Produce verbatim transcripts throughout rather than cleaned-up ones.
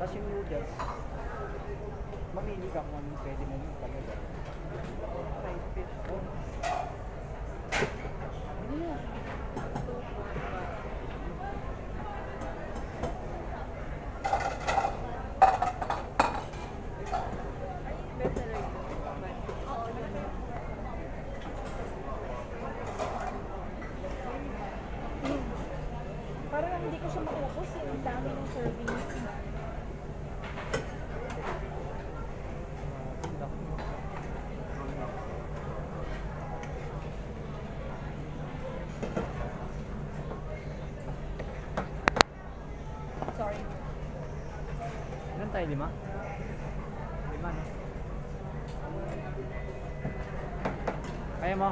Tapos yung noodles, mamili ka kung anong pwede mo yung palagay. Fried fish. Oh. Ano yan? Best seller ito. Oo, yun. Mm. Parang hindi ko siya maubos eh. Ang dami ng serving. Sorry. Ilan tayo? Lima? Lima, no? Kaya mo?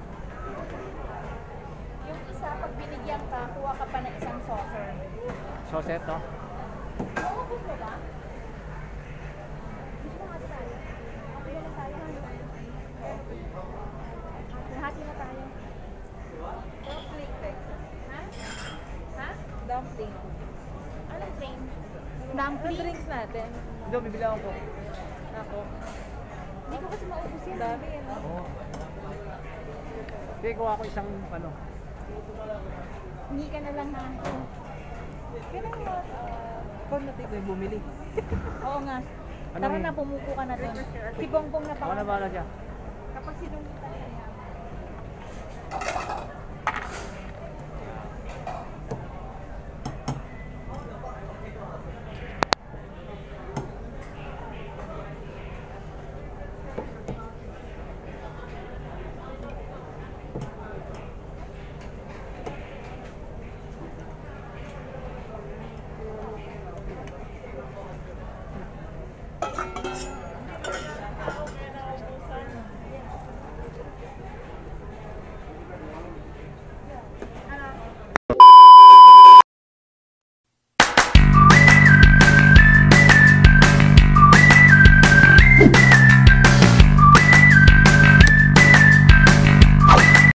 Yung isa, pag binigyan ka, kuha ka pa ng isang saucer. Saucer to? Maubos mo ba? Gusto mo hati tayo? Hati na tayo. Hati na tayo. Dumpling, Texas. Ha? Ha? Dumpling. Anong train? Anong Dumpling? drinks natin? Hindi, bibili ako po. Ako. Hindi ko kasi maubos yan. Dami yan. Oo. Oh. Sige, kuha ako isang ano. Hindi ka na lang ha. Kailan mo, uh, ikaw na tayo bumili. Oo nga. Ano Tara yun? na, pumuko ka na doon. Si Bongbong na Ako na pa. bahala dyan. Kapag sinungitan ka niya.